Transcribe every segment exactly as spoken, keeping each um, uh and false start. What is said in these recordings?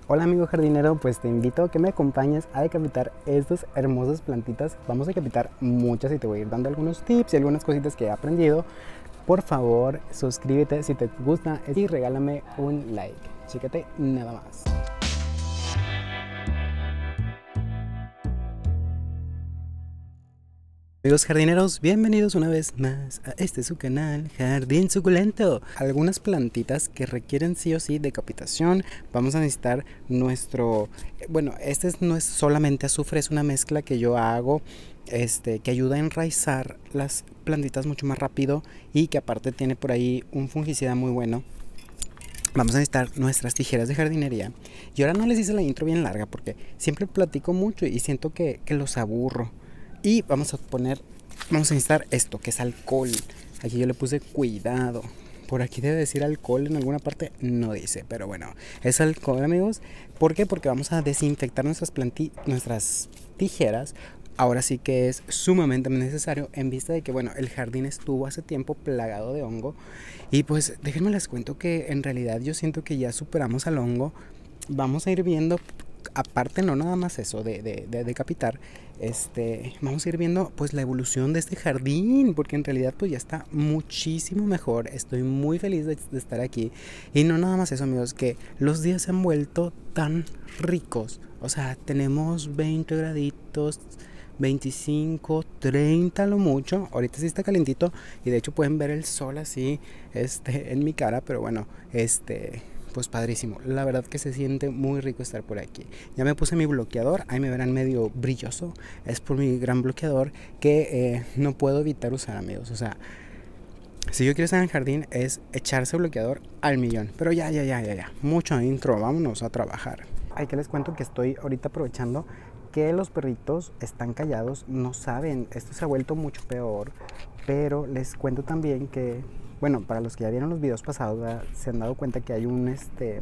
Hola amigo jardinero, pues te invito a que me acompañes a decapitar estas hermosas plantitas. Vamos a decapitar muchas y te voy a ir dando algunos tips y algunas cositas que he aprendido. Por favor, suscríbete si te gusta y regálame un like. Chécate nada más. Amigos jardineros, bienvenidos una vez más a este su canal Jardín Suculento. Algunas plantitas que requieren sí o sí decapitación. Vamos a necesitar nuestro, bueno, este no es solamente azufre, es una mezcla que yo hago este, que ayuda a enraizar las plantitas mucho más rápido y que aparte tiene por ahí un fungicida muy bueno. Vamos a necesitar nuestras tijeras de jardinería. Y ahora no les hice la intro bien larga porque siempre platico mucho y siento que, que los aburro. Y vamos a poner, vamos a necesitar esto, que es alcohol. Aquí yo le puse cuidado. Por aquí debe decir alcohol en alguna parte, no dice, pero bueno, es alcohol, amigos. ¿Por qué? Porque vamos a desinfectar nuestras planti nuestras tijeras. Ahora sí que es sumamente necesario en vista de que, bueno, el jardín estuvo hace tiempo plagado de hongo. Y pues déjenme les cuento que en realidad yo siento que ya superamos al hongo. Vamos a ir viendo, aparte no nada más eso de, de, de decapitar, este, vamos a ir viendo pues la evolución de este jardín, porque en realidad pues ya está muchísimo mejor. Estoy muy feliz de, de estar aquí. Y no nada más eso, amigos, que los días se han vuelto tan ricos. O sea, tenemos veinte graditos, veinticinco, treinta lo mucho. Ahorita sí está calentito y de hecho pueden ver el sol así este, en mi cara, pero bueno, este... pues padrísimo, la verdad que se siente muy rico estar por aquí. Ya me puse mi bloqueador, ahí me verán medio brilloso, es por mi gran bloqueador que eh, no puedo evitar usar, amigos. O sea, si yo quiero estar en el jardín es echarse bloqueador al millón. Pero ya, ya, ya, ya, ya, mucho intro, vámonos a trabajar. Hay que les cuento que estoy ahorita aprovechando que los perritos están callados, no saben, esto se ha vuelto mucho peor, pero les cuento también que, bueno, para los que ya vieron los videos pasados, ¿verdad? Se han dado cuenta que hay un este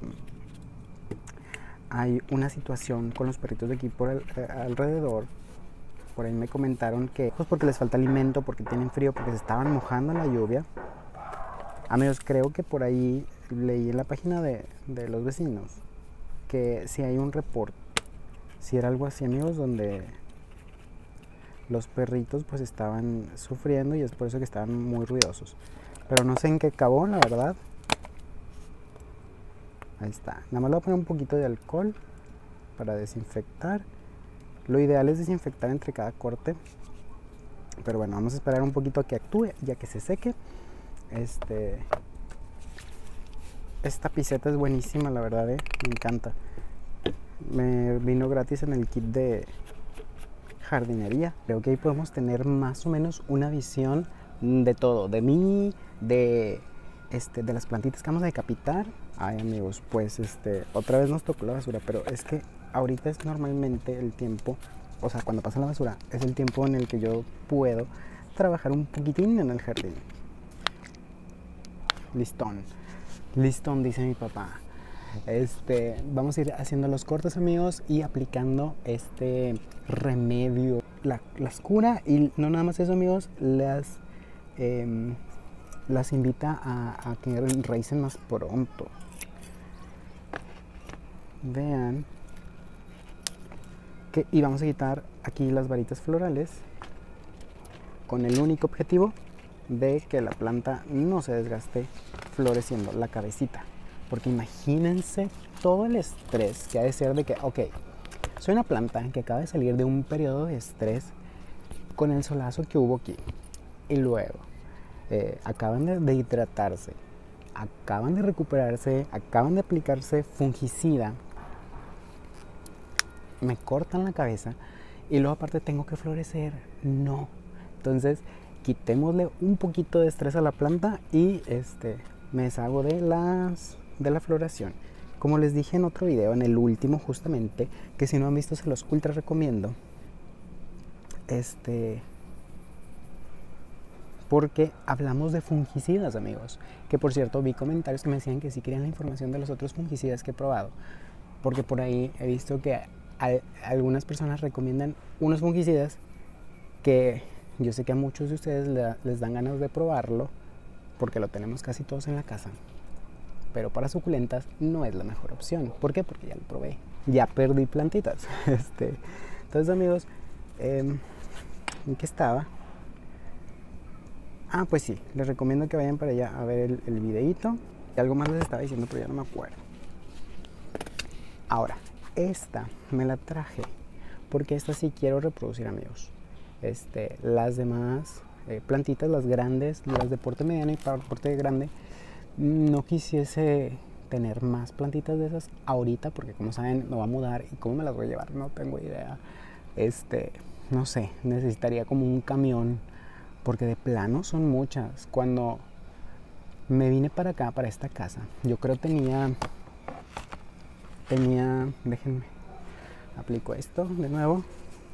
hay una situación con los perritos de aquí por el, eh, alrededor. Por ahí me comentaron que pues porque les falta alimento, porque tienen frío, porque se estaban mojando en la lluvia. Amigos, creo que por ahí leí en la página de, de los vecinos que si hay un reporte, si era algo así, amigos, donde los perritos pues estaban sufriendo y es por eso que estaban muy ruidosos. Pero no sé en qué acabó, la verdad. Ahí está. Nada más le voy a poner un poquito de alcohol para desinfectar. Lo ideal es desinfectar entre cada corte. Pero bueno, vamos a esperar un poquito a que actúe, ya que se seque. Este, esta piseta es buenísima, la verdad, ¿eh? Me encanta. Me vino gratis en el kit de jardinería. Creo que ahí podemos tener más o menos una visión de todo, de mí, de, este, de las plantitas que vamos a decapitar. Ay, amigos, pues este, otra vez nos tocó la basura, pero es que ahorita es normalmente el tiempo, o sea, cuando pasa la basura, es el tiempo en el que yo puedo trabajar un poquitín en el jardín. Listón, listón, dice mi papá. Este, vamos a ir haciendo los cortes, amigos, y aplicando este remedio. La, las cura y no nada más eso, amigos, las, eh, las invita a, a que enraicen más pronto. Vean que, y vamos a quitar aquí las varitas florales con el único objetivo de que la planta no se desgaste floreciendo la cabecita. Porque imagínense todo el estrés que ha de ser de que, ok, soy una planta que acaba de salir de un periodo de estrés con el solazo que hubo aquí. Y luego eh, acaban de, de hidratarse, acaban de recuperarse, acaban de aplicarse fungicida. Me cortan la cabeza y luego aparte tengo que florecer. No. Entonces, quitémosle un poquito de estrés a la planta y este, me deshago de las... de la floración. Como les dije en otro video, en el último justamente, que si no han visto se los ultra recomiendo. Este, porque hablamos de fungicidas, amigos. Que por cierto, vi comentarios que me decían que sí querían la información de los otros fungicidas que he probado. Porque por ahí he visto que hay, algunas personas recomiendan unos fungicidas que yo sé que a muchos de ustedes le, les dan ganas de probarlo, porque lo tenemos casi todos en la casa. pero para suculentas no es la mejor opción. ¿Por qué? Porque ya lo probé, ya perdí plantitas. este, entonces amigos, eh, ¿en qué estaba? Ah, pues sí, les recomiendo que vayan para allá a ver el, el videíto. Y algo más les estaba diciendo, pero ya no me acuerdo. Ahora, esta me la traje porque esta sí quiero reproducir, amigos. Este, las demás eh, plantitas, las grandes, las de porte mediano y para porte grande, no quisiese tener más plantitas de esas ahorita porque, como saben, me voy a mudar y cómo me las voy a llevar no tengo idea. Este, no sé, necesitaría como un camión porque de plano son muchas. Cuando me vine para acá, para esta casa, yo creo tenía tenía, déjenme, aplico esto de nuevo.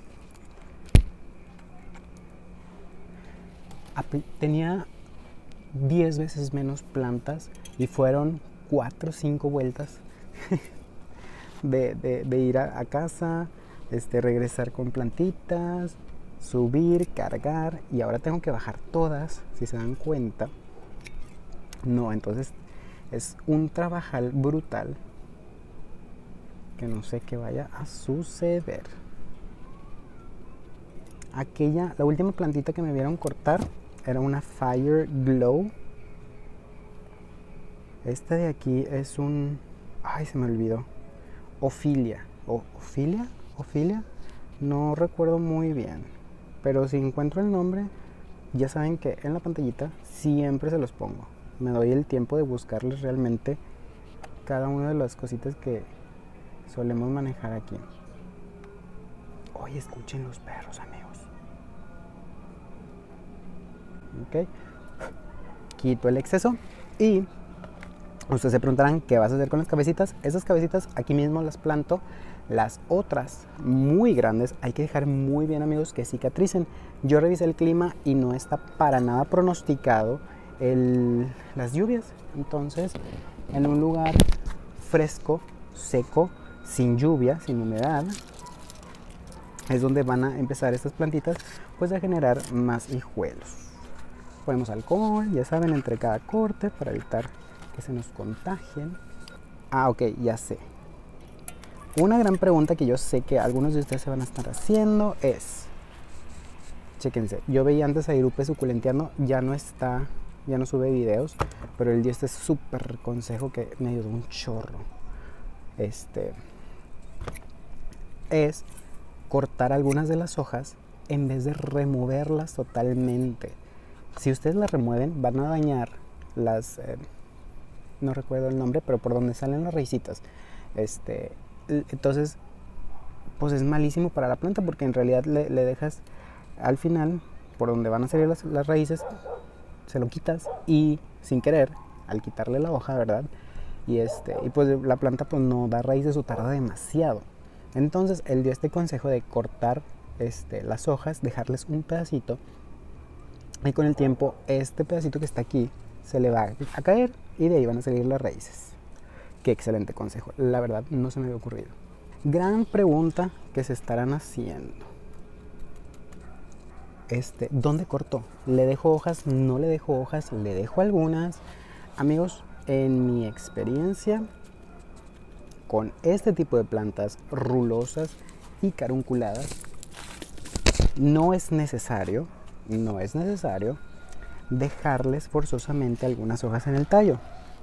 Apl- tenía diez veces menos plantas y fueron cuatro o cinco vueltas de, de, de ir a, a casa, este, regresar con plantitas, subir, cargar, y ahora tengo que bajar todas, si se dan cuenta. No, entonces es un trabajal brutal que no sé qué vaya a suceder. Aquella, la última plantita que me vieron cortar era una Fire Glow. Este de aquí es un, ay, se me olvidó, Ophilia, o Ophilia, Ophilia, no recuerdo muy bien, pero si encuentro el nombre, ya saben que en la pantallita siempre se los pongo. Me doy el tiempo de buscarles realmente cada una de las cositas que solemos manejar aquí. Oye, escuchen los perros, amigos. Ok, quito el exceso y ustedes se preguntarán qué vas a hacer con las cabecitas. Esas cabecitas aquí mismo las planto. Las otras muy grandes hay que dejar muy bien, amigos, que cicatricen. Yo revisé el clima y no está para nada pronosticado el, las lluvias. Entonces, en un lugar fresco, seco, sin lluvia, sin humedad, es donde van a empezar estas plantitas pues a generar más hijuelos. Ponemos alcohol, ya saben, entre cada corte para evitar que se nos contagien. Ah, ok, ya sé. Una gran pregunta que yo sé que algunos de ustedes se van a estar haciendo es, chéquense, yo veía antes a Irupe suculenteando, ya no está, ya no sube videos, pero él dio este súper consejo que me ayudó un chorro. Este es cortar algunas de las hojas en vez de removerlas totalmente. Si ustedes las remueven, van a dañar las, eh, no recuerdo el nombre, pero por donde salen las raicitas. Este, entonces, pues es malísimo para la planta porque en realidad le, le dejas al final, por donde van a salir las, las raíces, se lo quitas y sin querer, al quitarle la hoja, ¿verdad? Y, este, y pues la planta pues no da raíces o tarda demasiado. Entonces él dio este consejo de cortar este, las hojas, dejarles un pedacito y con el tiempo este pedacito que está aquí se le va a caer y de ahí van a salir las raíces. Qué excelente consejo, la verdad no se me había ocurrido. Gran pregunta que se estarán haciendo. Este, ¿dónde cortó? ¿Le dejo hojas? ¿No le dejo hojas? ¿Le dejo algunas? Amigos, en mi experiencia con este tipo de plantas rulosas y carunculadas, no es necesario, no es necesario dejarles forzosamente algunas hojas en el tallo.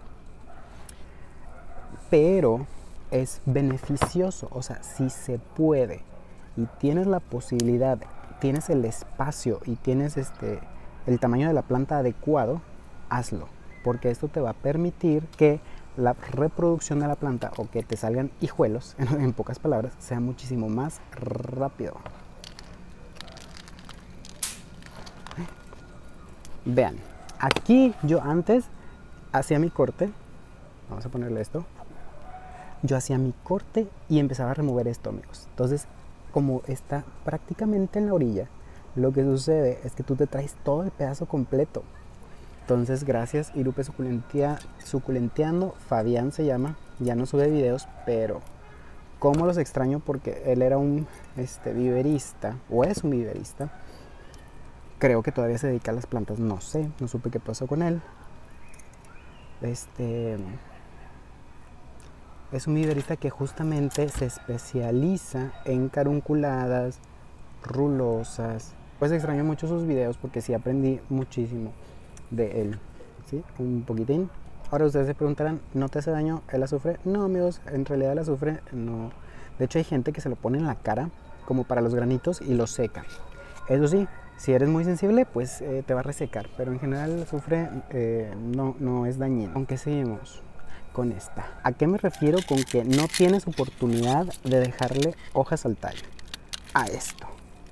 Pero es beneficioso, o sea, si se puede y tienes la posibilidad, tienes el espacio y tienes este, el tamaño de la planta adecuado, hazlo, porque esto te va a permitir que la reproducción de la planta o que te salgan hijuelos, en, en pocas palabras, sea muchísimo más rápido. Vean, aquí yo antes hacía mi corte, vamos a ponerle esto, yo hacía mi corte y empezaba a remover esto, amigos. Entonces, como está prácticamente en la orilla, lo que sucede es que tú te traes todo el pedazo completo. Entonces, gracias Irupe Suculentia, Suculenteando, Fabián se llama, ya no sube videos, pero cómo los extraño porque él era un este, viverista, o es un viverista. Creo que todavía se dedica a las plantas, no sé, no supe qué pasó con él. Este, es un viverista que justamente se especializa en carunculadas, rulosas. Pues extraño mucho sus videos porque sí aprendí muchísimo de él, ¿sí? Un poquitín. Ahora ustedes se preguntarán, ¿no te hace daño el azufre? No, amigos, en realidad el azufre no. De hecho hay gente que se lo pone en la cara como para los granitos y lo seca. Eso sí, si eres muy sensible, pues eh, te va a resecar, pero en general el azufre eh, no, no es dañino. Aunque seguimos con esta. ¿A qué me refiero con que no tienes oportunidad de dejarle hojas al tallo? A esto.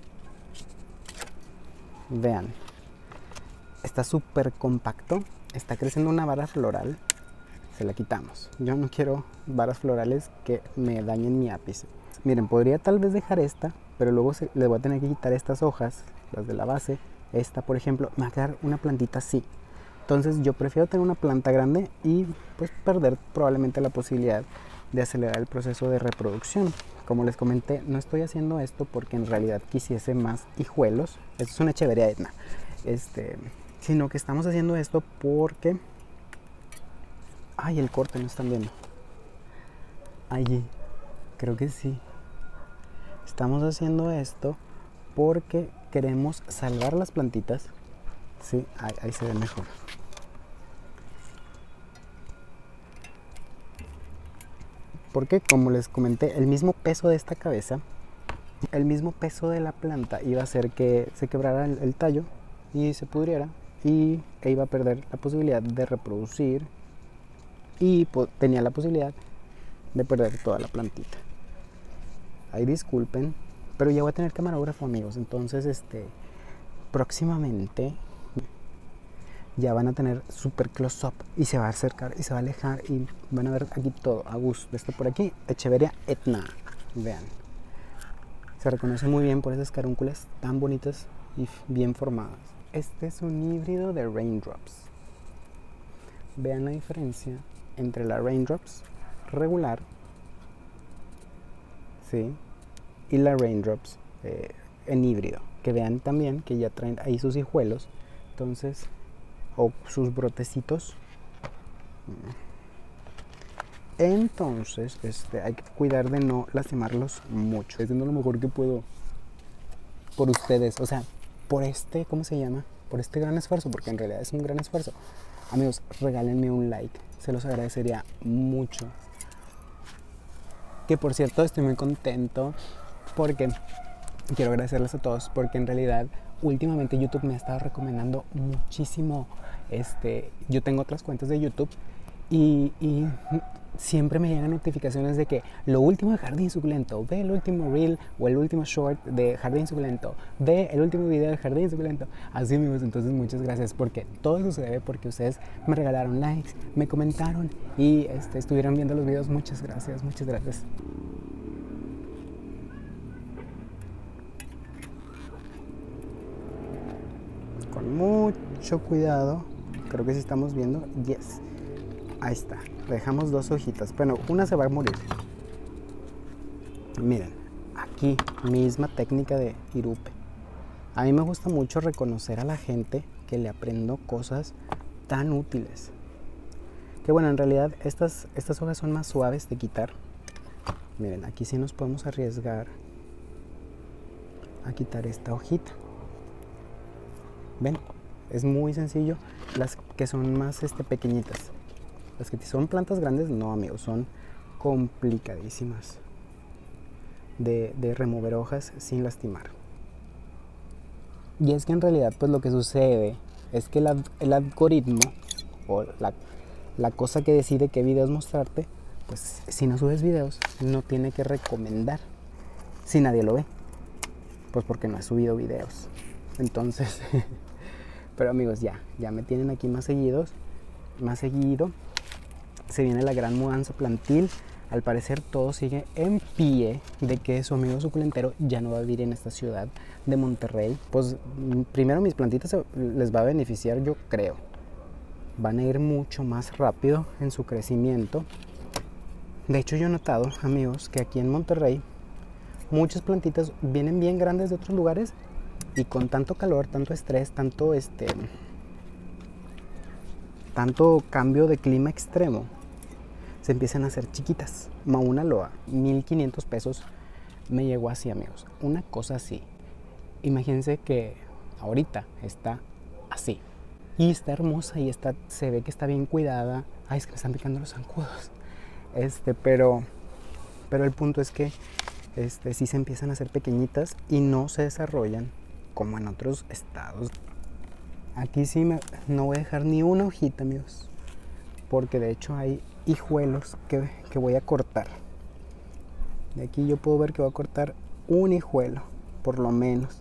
Vean, está súper compacto, está creciendo una vara floral, se la quitamos. Yo no quiero varas florales que me dañen mi ápice. Miren, podría tal vez dejar esta, pero luego se, le voy a tener que quitar estas hojas, las de la base. Esta, por ejemplo, me va a quedar una plantita así. Entonces yo prefiero tener una planta grande y pues perder probablemente la posibilidad de acelerar el proceso de reproducción. Como les comenté, no estoy haciendo esto porque en realidad quisiese más hijuelos. Esto es una Echeveria Etna. Este, sino que estamos haciendo esto porque... Ay, el corte no están viendo. Allí, creo que sí. Estamos haciendo esto porque queremos salvar las plantitas. Sí, ahí, ahí se ve mejor. Porque, como les comenté, el mismo peso de esta cabeza, el mismo peso de la planta iba a hacer que se quebrara el, el tallo y se pudriera y e iba a perder la posibilidad de reproducir y tenía la posibilidad de perder toda la plantita. Ahí disculpen, pero ya voy a tener camarógrafo, amigos, entonces este próximamente ya van a tener super close up y se va a acercar y se va a alejar y van a ver aquí todo a gusto. Esto por aquí, Echeveria Etna, vean, se reconoce muy bien por esas carúnculas tan bonitas y bien formadas. Este es un híbrido de Raindrops. Vean la diferencia entre la Raindrops regular, ¿sí?, y la Raindrops eh, en híbrido, que vean también que ya traen ahí sus hijuelos, entonces, o sus brotecitos. Entonces este, hay que cuidar de no lastimarlos mucho. Estoy haciendo lo mejor que puedo por ustedes, o sea, por este, ¿cómo se llama? Por este gran esfuerzo, porque en realidad es un gran esfuerzo. Amigos, regálenme un like, se los agradecería mucho. Que por cierto, estoy muy contento porque quiero agradecerles a todos, porque en realidad últimamente YouTube me ha estado recomendando muchísimo. Este, yo tengo otras cuentas de YouTube y, y siempre me llegan notificaciones de que lo último de Jardín Suculento, ve el último reel o el último short de Jardín Suculento, ve el último video de Jardín Suculento. Así, amigos, entonces muchas gracias, porque todo eso se debe porque ustedes me regalaron likes, me comentaron y este, estuvieron viendo los videos. Muchas gracias, muchas gracias. Con mucho cuidado, creo que sí estamos viendo. Yes, ahí está. Dejamos dos hojitas, bueno, una se va a morir. Miren, aquí misma técnica de irupe. A mí me gusta mucho reconocer a la gente que le aprendo cosas tan útiles. Que bueno, en realidad estas, estas hojas son más suaves de quitar. Miren, aquí sí nos podemos arriesgar a quitar esta hojita. ¿Ven? Es muy sencillo. Las que son más este, pequeñitas. Las que son plantas grandes, no, amigos, son complicadísimas de, de remover hojas sin lastimar. Y es que en realidad, pues lo que sucede es que el, el algoritmo o la, la cosa que decide qué videos mostrarte, pues si no subes videos, no tiene que recomendar si nadie lo ve. Pues porque no he subido videos. Entonces, pero amigos, ya, ya me tienen aquí más seguidos, más seguido. Se viene la gran mudanza plantil. Al parecer todo sigue en pie de que su amigo suculentero ya no va a vivir en esta ciudad de Monterrey. Pues primero mis plantitas les va a beneficiar, yo creo. Van a ir mucho más rápido en su crecimiento. De hecho, yo he notado, amigos, que aquí en Monterrey muchas plantitas vienen bien grandes de otros lugares y con tanto calor, tanto estrés, tanto este tanto cambio de clima extremo, se empiezan a hacer chiquitas. Mauna Loa, mil quinientos pesos me llegó así, amigos. Una cosa así. Imagínense que ahorita está así. Y está hermosa y está, se ve que está bien cuidada. Ay, es que me están picando los zancudos. Este, pero, pero el punto es que este, sí se empiezan a hacer pequeñitas y no se desarrollan como en otros estados. Aquí sí me, no voy a dejar ni una hojita, amigos, porque de hecho hay hijuelos que, que voy a cortar. De aquí yo puedo ver que voy a cortar un hijuelo, por lo menos.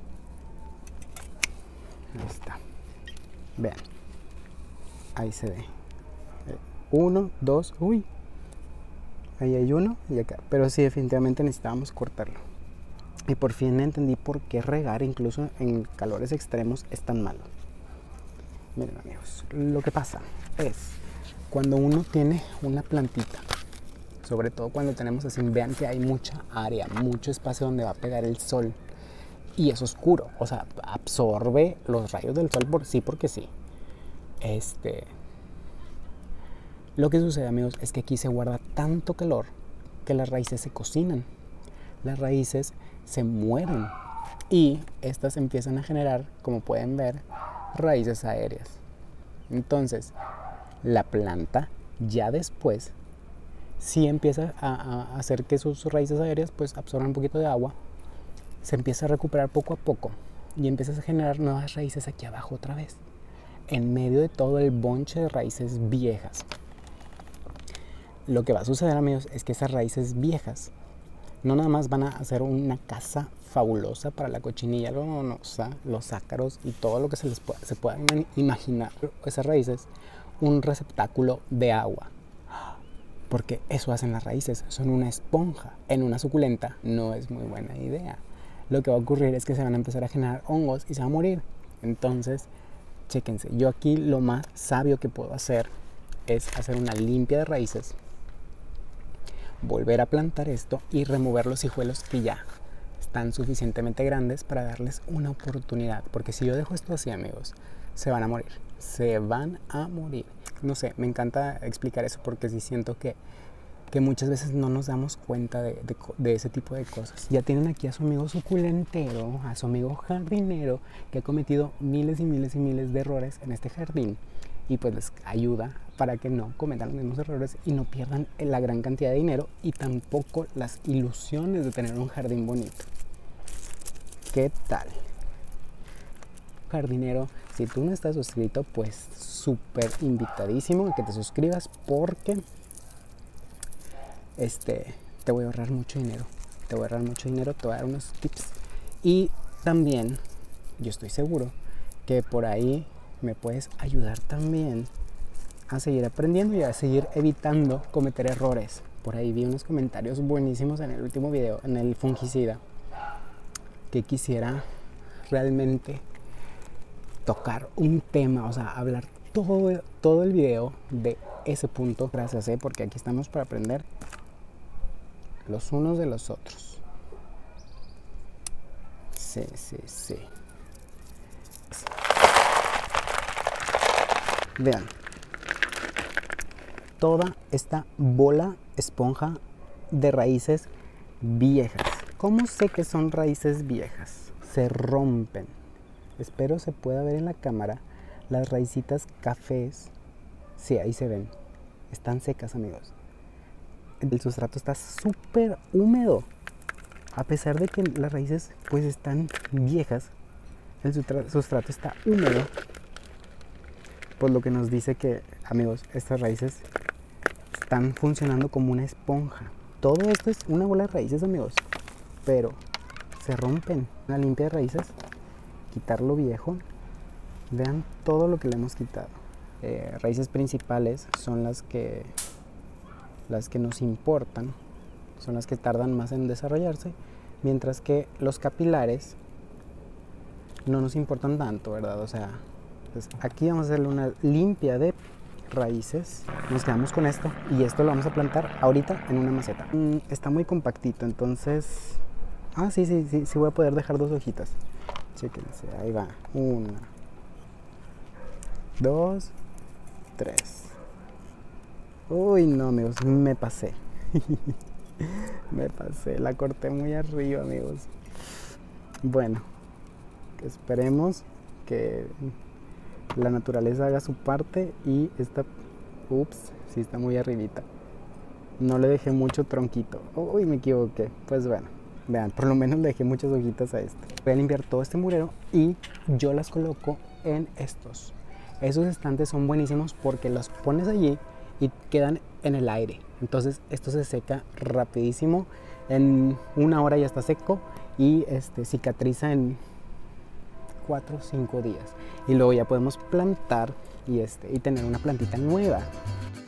Ahí está. Vean. Ahí se ve. Uno, dos, uy. Ahí hay uno y acá. Pero sí, definitivamente necesitábamos cortarlo. Y por fin entendí por qué regar, incluso en calores extremos, es tan malo. Miren, amigos, lo que pasa es cuando uno tiene una plantita, sobre todo cuando tenemos así, vean que hay mucha área, mucho espacio donde va a pegar el sol y es oscuro, o sea, absorbe los rayos del sol por sí, porque sí. Este, lo que sucede, amigos, es que aquí se guarda tanto calor que las raíces se cocinan, las raíces se mueren y estas empiezan a generar, como pueden ver, raíces aéreas. Entonces, la planta ya después sí empieza a, a hacer que sus raíces aéreas pues absorban un poquito de agua, se empieza a recuperar poco a poco y empiezas a generar nuevas raíces aquí abajo otra vez, en medio de todo el bonche de raíces viejas. Lo que va a suceder, amigos, es que esas raíces viejas no nada más van a hacer una casa fabulosa para la cochinilla venenosa, los ácaros y todo lo que se les pueda, se puedan imaginar. Esas raíces, un receptáculo de agua. Porque eso hacen las raíces, son una esponja. En una suculenta no es muy buena idea. Lo que va a ocurrir es que se van a empezar a generar hongos y se va a morir. Entonces, chéquense. Yo aquí lo más sabio que puedo hacer es hacer una limpia de raíces, volver a plantar esto y remover los hijuelos que ya están suficientemente grandes para darles una oportunidad. Porque si yo dejo esto así, amigos, se van a morir. Se van a morir. No sé, me encanta explicar eso porque sí siento que, que muchas veces no nos damos cuenta de, de, de ese tipo de cosas. Ya tienen aquí a su amigo suculentero, a su amigo jardinero, que ha cometido miles y miles y miles de errores en este jardín. Y pues les ayuda para que no cometan los mismos errores y no pierdan la gran cantidad de dinero y tampoco las ilusiones de tener un jardín bonito. ¿Qué tal? Jardinero, si tú no estás suscrito, pues súper invitadísimo a que te suscribas porque este, te voy a ahorrar mucho dinero. Te voy a ahorrar mucho dinero, te voy a dar unos tips. Y también, yo estoy seguro que por ahí me puedes ayudar también a seguir aprendiendo y a seguir evitando cometer errores. Por ahí vi unos comentarios buenísimos en el último video, en el fungicida, que quisiera realmente tocar un tema, o sea, hablar todo, todo el video de ese punto. Gracias, ¿eh? Porque aquí estamos para aprender los unos de los otros. Sí, sí, sí. Vean, toda esta bola esponja de raíces viejas. ¿Cómo sé que son raíces viejas? Se rompen. Espero se pueda ver en la cámara las raícitas cafés. Sí, ahí se ven. Están secas, amigos. El sustrato está súper húmedo. A pesar de que las raíces pues están viejas, el sustrato está húmedo. Por lo que nos dice que, amigos, estas raíces están funcionando como una esponja. Todo esto es una bola de raíces, amigos, pero se rompen. Una limpia de raíces, quitar lo viejo. Vean todo lo que le hemos quitado. Eh, raíces principales son las que, las que nos importan, son las que tardan más en desarrollarse, mientras que los capilares no nos importan tanto, ¿verdad? O sea, pues aquí vamos a hacerle una limpia de raíces. Nos quedamos con esto y esto lo vamos a plantar ahorita en una maceta. Mm, está muy compactito, entonces... Ah, sí, sí, sí, sí voy a poder dejar dos hojitas. Chéquense, ahí va. Una, dos, tres. Uy, no, amigos, me pasé. Me pasé, la corté muy arriba, amigos. Bueno, esperemos que la naturaleza haga su parte y esta... Ups, sí está muy arribita. No le dejé mucho tronquito. Uy, me equivoqué. Pues bueno, vean, por lo menos le dejé muchas hojitas a este. Voy a limpiar todo este murero y yo las coloco en estos. Esos estantes son buenísimos porque los pones allí y quedan en el aire. Entonces esto se seca rapidísimo. En una hora ya está seco y este, cicatriza en cuatro o cinco días. Y luego ya podemos plantar y, este, y tener una plantita nueva.